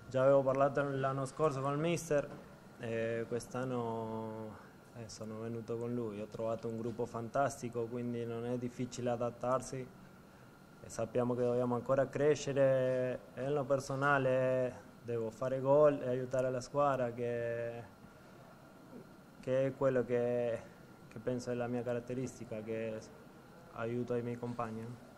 Già avevo parlato l'anno scorso con il mister e quest'anno sono venuto con lui. Ho trovato un gruppo fantastico, quindi non è difficile adattarsi. E sappiamo che dobbiamo ancora crescere e nel personale devo fare gol e aiutare la squadra, che è quello che penso è la mia caratteristica, che aiuto i miei compagni.